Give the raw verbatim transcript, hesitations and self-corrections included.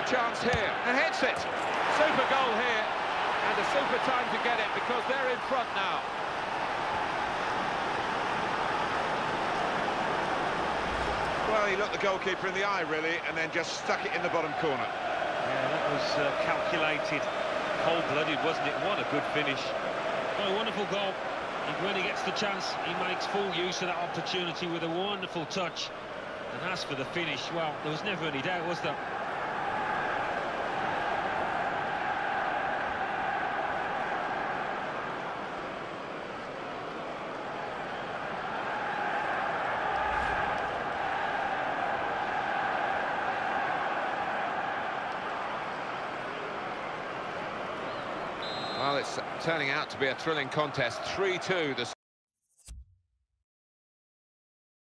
a chance here, and hits it. Super goal here, and a super time to get it, because they're in front now. Well, he looked the goalkeeper in the eye, really, and then just stuck it in the bottom corner. Yeah, that was uh, calculated, cold-blooded, wasn't it? What a good finish. What a wonderful goal. And when he gets the chance, he makes full use of that opportunity with a wonderful touch. And as for the finish, well, there was never any doubt, was there? Well, it's turning out to be a thrilling contest. three two. The